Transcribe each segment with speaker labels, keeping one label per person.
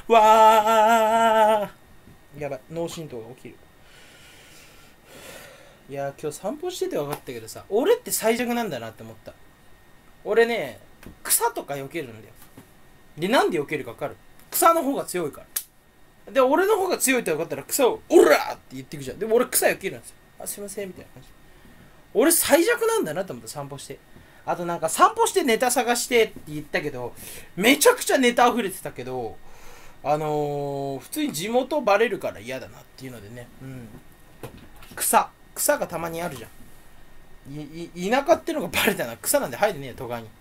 Speaker 1: わー、やばい、脳震盪が起きる。いや今日散歩してて分かったけどさ、俺って最弱なんだなって思った。俺ね、草とか避けるんだよ。で、なんで避けるか分かる？草の方が強いから。で、俺の方が強いって分かったら草をオラーって言ってくじゃん。でも俺草避けるんですよ。あ、すいませんみたいな感じ。俺最弱なんだなと思った。散歩して。あとなんか散歩してネタ探してって言ったけど、めちゃくちゃネタ溢れてたけど、普通に地元バレるから嫌だなっていうのでね。うん。草がたまにあるじゃん。田舎ってのがバレたな。草なんで生えてねえよ、都会に。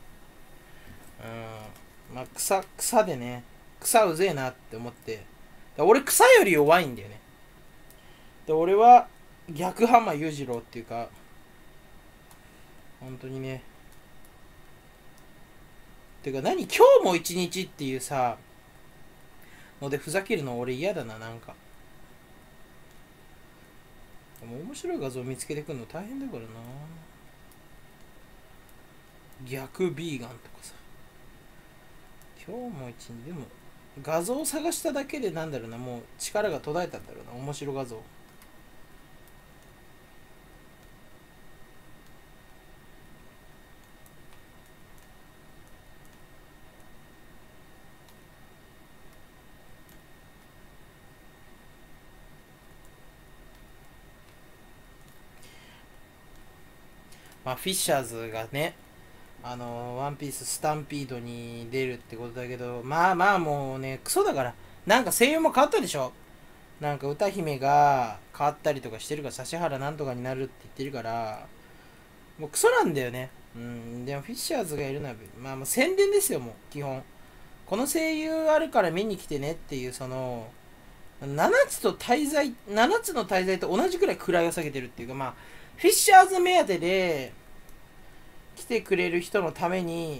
Speaker 1: まあ草でね、草うぜえなって思って。俺草より弱いんだよね。で、俺は逆浜裕次郎っていうか、本当にね。てか何今日も一日っていうさ、のでふざけるの俺嫌だな、なんか。でも面白い画像見つけてくるの大変だからな。逆ビーガンとかさ。今日も一日でも画像を探しただけでなんだろうな、もう力が途絶えたんだろうな、面白画像。まあフィッシャーズがね、ワンピーススタンピードに出るってことだけど、まあまあもうね、クソだから。なんか声優も変わったでしょ。なんか歌姫が変わったりとかしてるから、指原なんとかになるって言ってるから、もうクソなんだよね。うん、でもフィッシャーズがいるのは、まあまあ宣伝ですよ、もう、基本。この声優あるから見に来てねっていう、その、7つの滞在と同じくらい位を下げてるっていうか、まあ、フィッシャーズ目当てで来てくれる人のために、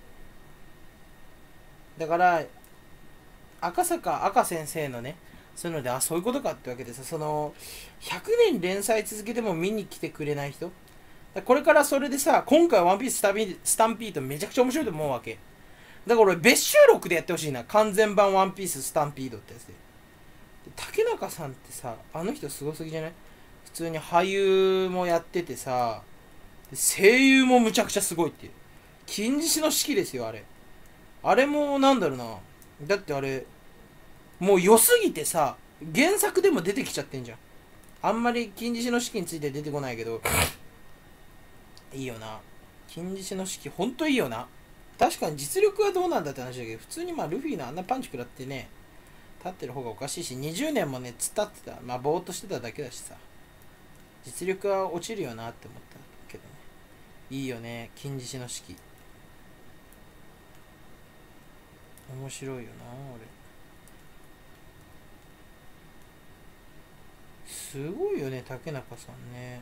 Speaker 1: だから、赤坂赤先生のね、そういうので、あ、そういうことかってわけでさ、その、100年連載続けても見に来てくれない人、これからそれでさ、今回ワンピーススタンピードめちゃくちゃ面白いと思うわけ。だから俺、別収録でやってほしいな。完全版ワンピーススタンピードってやつで。竹中さんってさ、あの人すごすぎじゃない？普通に俳優もやっててさ、声優もむちゃくちゃすごいっていう。金獅子の式ですよ、あれ。あれもなんだろうな。だってあれ、もう良すぎてさ、原作でも出てきちゃってんじゃん。あんまり金獅子の式について出てこないけど、いいよな。金獅子の式ほんといいよな。確かに実力はどうなんだって話だけど、普通にまあルフィのあんなパンチ食らってね、立ってる方がおかしいし、20年もね、突っ立ってた。まあぼーっとしてただけだしさ。実力は落ちるよなって思ったけどね。いいよね、金獅子の式。面白いよな、俺。すごいよね、竹中さんね。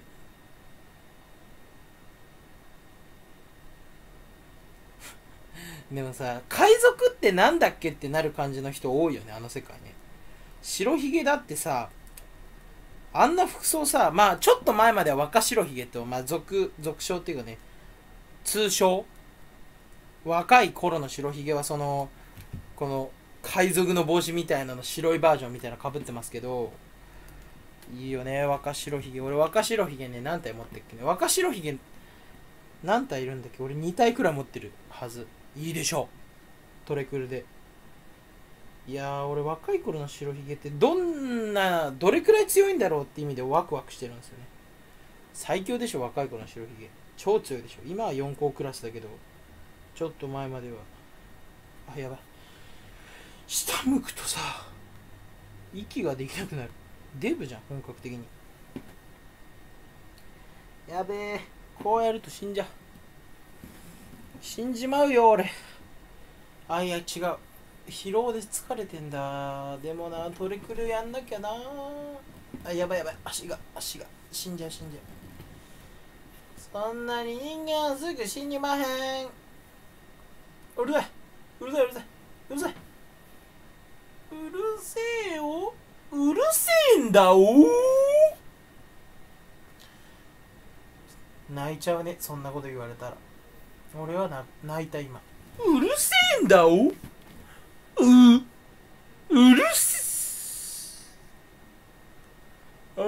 Speaker 1: でもさ、海賊ってなんだっけってなる感じの人多いよね、あの世界ね。白ひげだってさ、あんな服装さ、まあちょっと前までは若白ひげと、まあ俗称っていうかね、通称、若い頃の白ひげはその、この海賊の帽子みたいなの白いバージョンみたいなの被ってますけど、いいよね、若白ひげ。俺若白ひげね、何体持ってっけね。若白ひげ何体いるんだっけ。俺2体くらい持ってるはず。いいでしょう、トレクルで。いやー、俺若い頃の白ひげってどれくらい強いんだろうって意味でワクワクしてるんですよね。最強でしょ、若い頃の白ひげ。超強いでしょ。今は4校クラスだけど、ちょっと前までは。あ、やばい。下向くとさ、息ができなくなる。デブじゃん、本格的に。やべえ。こうやると死んじまうよ、俺。あ、いや、違う。疲労で疲れてんだ。でもな、トリクルやんなきゃな。あ、やばいやばい。足が。死んじゃう。そんなに人間はすぐ死にまへん。うるさい。うるさい。うるせえよ。うるせえんだお。泣いちゃうね、そんなこと言われたら。俺は泣いた今。うるせえんだお。うる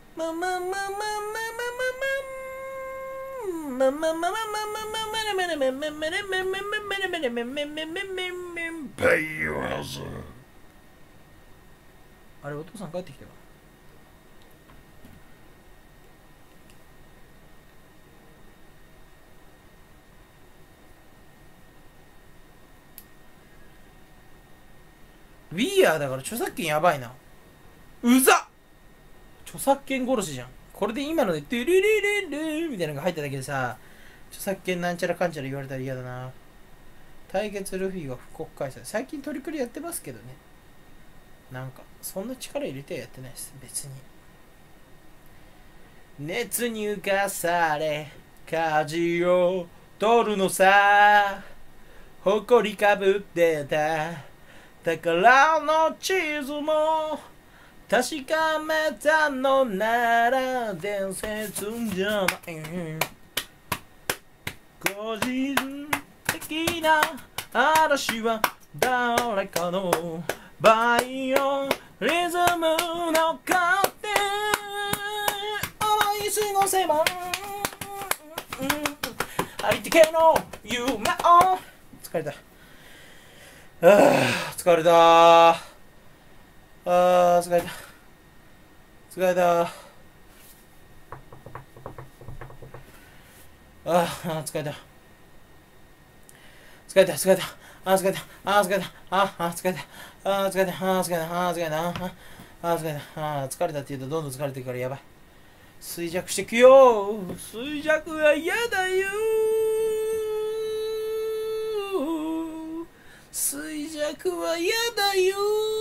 Speaker 1: ままままままままままままままままバイオハザード。あれ、お父さん帰ってきたか。ウィーアーだから著作権やばいな。うざっ。著作権殺しじゃん。これで今のでトゥルルルルみたいなのが入っただけでさ、著作権なんちゃらかんちゃら言われたら嫌だな。対決ルフィが復刻開催。最近トリクルやってますけどね。なんかそんな力入れてはやってないです、別に。熱に浮かされ舵を取るのさ、誇りかぶってた宝の地図も確かめたのなら伝説じゃない。個人的な嵐は誰かのバイオリズムの勝手思い過ごせば相手系の夢を疲れた。疲れた。疲れた。疲れた。疲れた。疲れた。疲れた。疲れた。疲れた。疲れた。疲れた。疲れた。疲れた。疲れた。疲れたって言うとどんどん疲れてるからやばい。衰弱してくよ。衰弱は嫌だよ。衰弱は嫌だよ。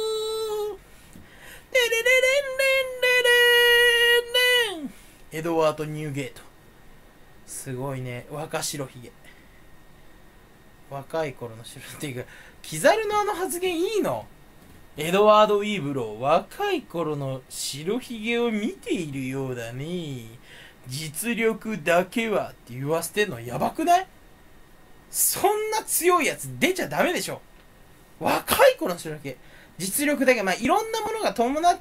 Speaker 1: エドワード・ニューゲート。すごいね。若白ひげ。若い頃の白っていうか、キザルのあの発言いいの？エドワード・ウィーブロー、若い頃の白ひげを見ているようだね。実力だけはって言わせてんのやばくない？そんな強いやつ出ちゃダメでしょ。若い頃の白ひげ。実力だけ、まあいろんなものが伴って、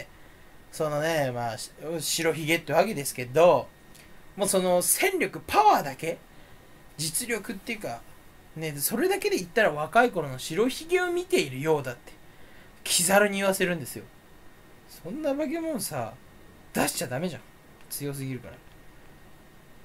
Speaker 1: そのね、まあ白ひげってわけですけど、もうその戦力、パワーだけ、実力っていうか、ね、それだけで言ったら若い頃の白ひげを見ているようだって。キザルに言わせるんですよ。そんな化け物さ出しちゃダメじゃん、強すぎるから。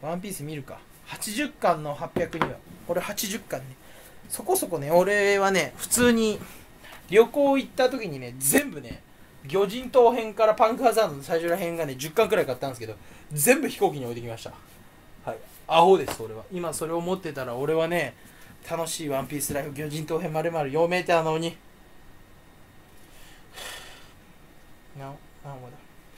Speaker 1: ワンピース見るか。80巻の802話、これ80巻ね、そこそこね。俺はね、普通に旅行行った時にね、全部ね、魚人島編からパンクハザードの最初ら編がね10巻くらい買ったんですけど、全部飛行機に置いてきました。はい、アホです俺は。今それを持ってたら俺はね、楽しいワンピースライフ魚人島編まるまる読めたのに。なんかなんか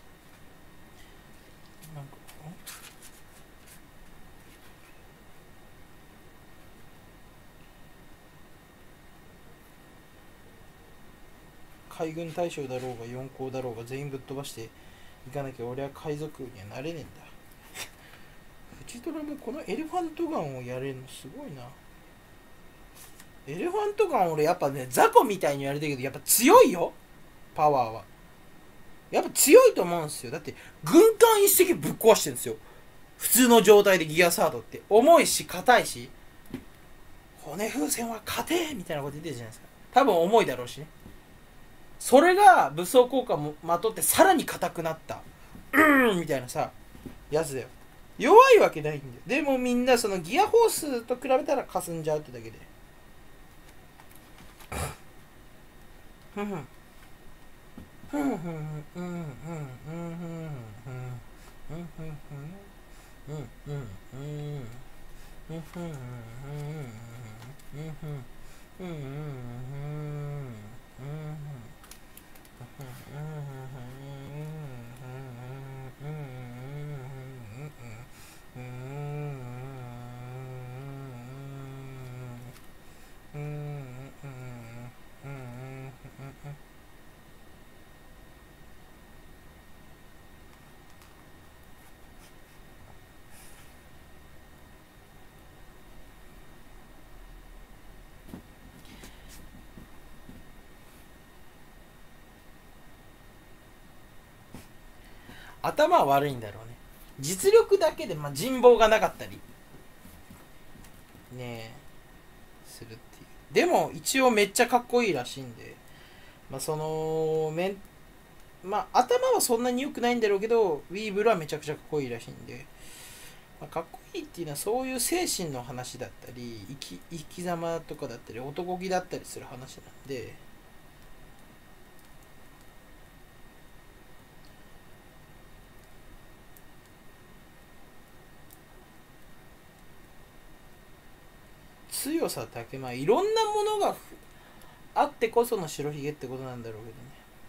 Speaker 1: 海軍大将だろうが四皇だろうが全員ぶっ飛ばしていかなきゃ俺は海賊にはなれねえんだ。藤虎もこのエレファントガンをやれるのすごいな。エレファントガン俺やっぱね、雑魚みたいに言われてるけどやっぱ強いよ。パワーはやっぱ強いと思うんですよ。だって軍艦一隻ぶっ壊してるんですよ、普通の状態で。ギアサードって重いし硬いし、骨風船は勝てみたいなこと言ってるじゃないですか。多分重いだろうしね。それが武装効果もまとってさらに硬くなったみたいなさやつだよ。弱いわけないんだよ。でもみんなそのギアホースと比べたら霞んじゃうってだけで。ふんふんふんふんふんふんふんふんふんふんふんふん頭は悪いんだろうね。実力だけで、まあ、人望がなかったりねするっていう。でも一応めっちゃかっこいいらしいんで、まあそのまあ頭はそんなに良くないんだろうけど、ウィーブルはめちゃくちゃかっこいいらしいんで、まあ、かっこいいっていうのはそういう精神の話だったり、生き様とかだったり男気だったりする話なんで、強さだけ、まあいろんなものがあってこその白ひげってことなんだろうけどね。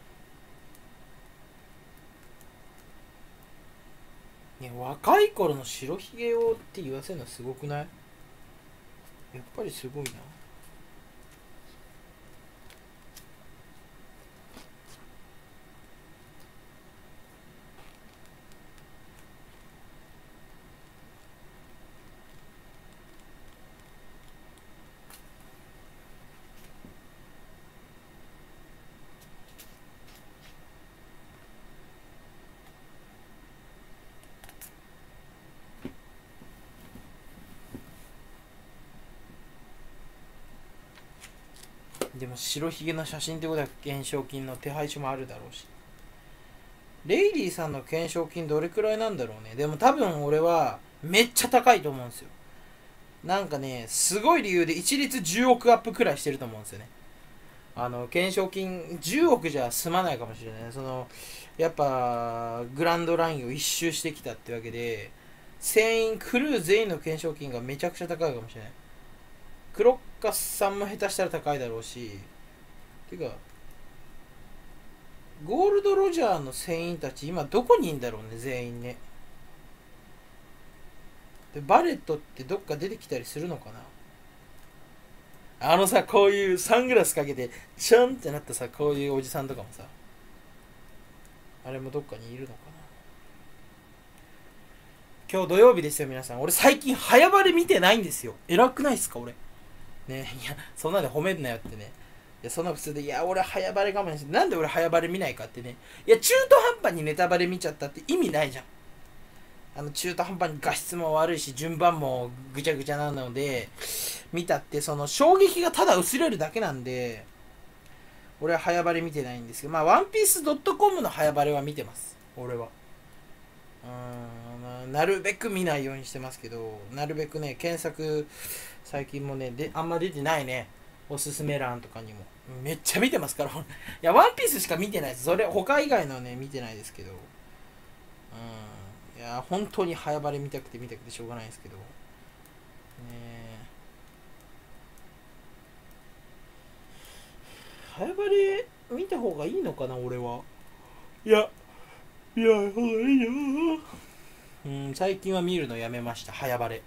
Speaker 1: いや、若い頃の白ひげをって言わせるのはすごくない？やっぱりすごいな。でも白ひげの写真ってことは懸賞金の手配書もあるだろうし、レイリーさんの懸賞金どれくらいなんだろうね。でも多分俺はめっちゃ高いと思うんですよ。なんかね、すごい理由で一律10億アップくらいしてると思うんですよね。懸賞金10億じゃ済まないかもしれない。やっぱグランドラインを一周してきたってわけで、クルー全員の懸賞金がめちゃくちゃ高いかもしれない。クロッカスさんも下手したら高いだろうし、てかゴールドロジャーの船員たち今どこにいんだろうね、全員ね。でバレットってどっか出てきたりするのかな。こういうサングラスかけてチャンってなったさ、こういうおじさんとかもさ、あれもどっかにいるのかな。今日土曜日ですよ皆さん。俺最近早バレ見てないんですよ。偉くないっすか俺ね。いや、そんなで褒めんなよってね。いや、そんな普通で、いや俺早バレ我慢して、なんで俺早バレ見ないかってね。いや、中途半端にネタバレ見ちゃったって意味ないじゃん。中途半端に画質も悪いし順番もぐちゃぐちゃなので見たって、その衝撃がただ薄れるだけなんで、俺は早バレ見てないんですけど、まあワンピース .com の早バレは見てます俺は。なるべく見ないようにしてますけど、なるべくね検索最近もねあんま出てないね、おすすめ欄とかにもめっちゃ見てますから。いやワンピースしか見てないです。それ他以外のね見てないですけど、いや本当に早バレ見たくてしょうがないですけどね。早バレ見た方がいいのかな俺は。いやいや方がいいよ。最近は見るのやめました早バレ。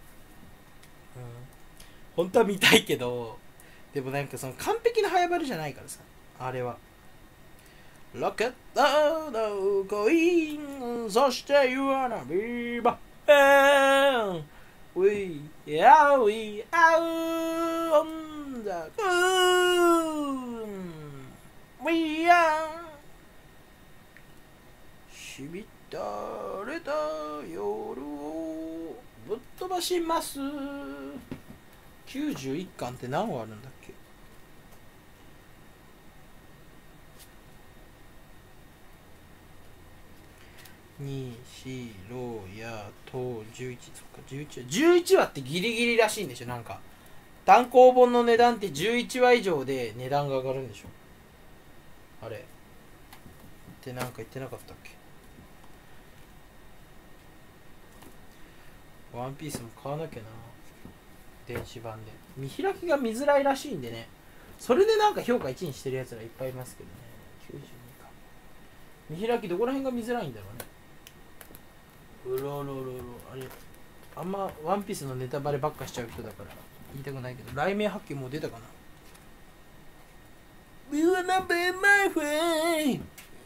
Speaker 1: 本当は見たいけど、でもなんかその完璧な早バレじゃないからさ、あれは。ロケットの恋、そして言わなビバン We are on the moon. We are しびたれた夜をぶっ飛ばします。91巻って何話あるんだっけ。2、4、6、や、と、11、そっか、11話ってギリギリらしいんでしょ、なんか。単行本の値段って11話以上で値段が上がるんでしょ。あれ。ってなんか言ってなかったっけ。ワンピースも買わなきゃな。電子版で。見開きが見づらいらしいんでね。それでなんか評価1にしてるやつらいっぱいいますけどね。92か。見開きどこら辺が見づらいんだろうね。あれあんまワンピースのネタバレばっかしちゃう人だから言いたくないけど、雷鳴発見もう出たかな。 You wanna be my friend。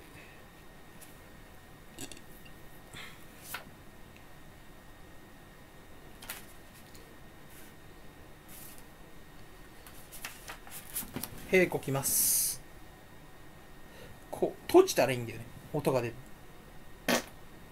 Speaker 1: 閉庫きます。こう閉じたらいいんだよね、音が出る。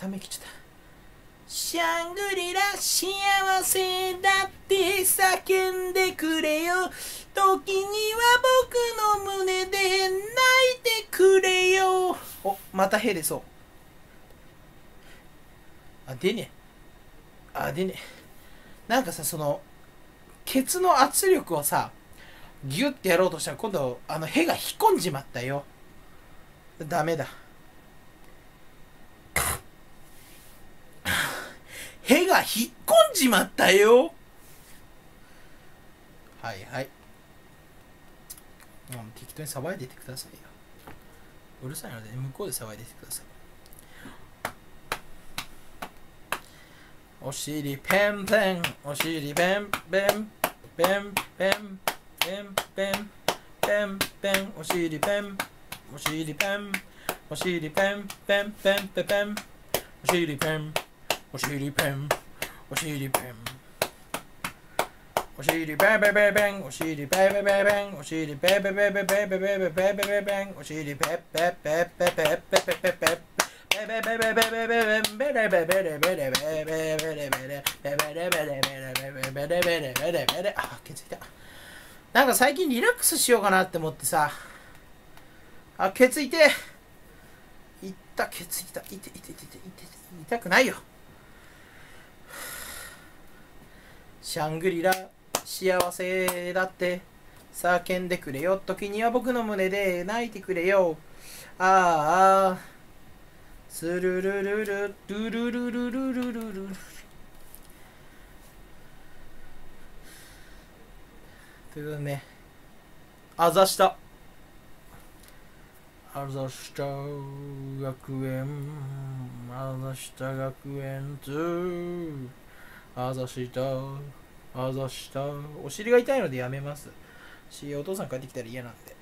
Speaker 1: ためきちゃった。シャングリラ幸せだって叫んでくれよ。時には僕の胸で泣いてくれよ。お、またへでそう。出ね出ねなんかさ、その、ケツの圧力をさ、ギュッてやろうとしたら今度、へが引っ込んじまったよ。ダメだ。へが引っ込んじまったよ。はいはい。適当に騒いでてくださいよ。うるさいので、向こうで騒いでてください。お尻ペンペン、お尻ペンペン、ペンペン、ペンペン、ペンペン、お尻ペン、お尻ペン、お尻ペン、ペンペンペペン、お尻ペン、お尻ペン、お尻ペン、お尻ペンペペペン、お尻ペペペペン、お尻ペペペペペペペペペペペン、お尻ペペペペペペペペペなんか最近リラックスしようかなって思ってさ。ケツ痛いケツ痛い痛くないよ。シャングリラ幸せだって叫んでくれよ。時には僕の胸で泣いてくれよ。ああスルルルルルルルルルルルルル。ということでね、あざした学園、あざした学園2、あざしたお尻が痛いのでやめますし、お父さん帰ってきたら嫌なんで。